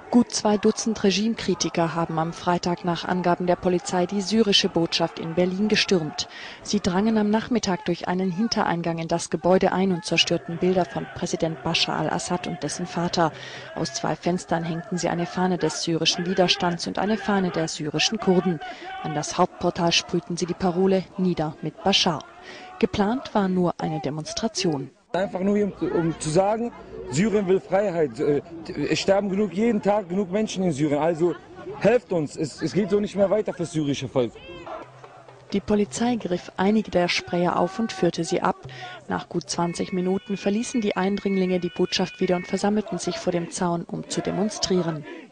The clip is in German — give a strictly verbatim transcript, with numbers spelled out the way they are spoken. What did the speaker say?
Gut zwei Dutzend Regimekritiker haben am Freitag nach Angaben der Polizei die syrische Botschaft in Berlin gestürmt. Sie drangen am Nachmittag durch einen Hintereingang in das Gebäude ein und zerstörten Bilder von Präsident Bashar al-Assad und dessen Vater. Aus zwei Fenstern hängten sie eine Fahne des syrischen Widerstands und eine Fahne der syrischen Kurden. An das Hauptportal sprühten sie die Parole "Nieder mit Bashar". Geplant war nur eine Demonstration. Einfach nur, um, um zu sagen, Syrien will Freiheit. Es sterben genug, jeden Tag genug Menschen in Syrien. Also helft uns, es, es geht so nicht mehr weiter für das syrische Volk. Die Polizei griff einige der Sprayer auf und führte sie ab. Nach gut zwanzig Minuten verließen die Eindringlinge die Botschaft wieder und versammelten sich vor dem Zaun, um zu demonstrieren.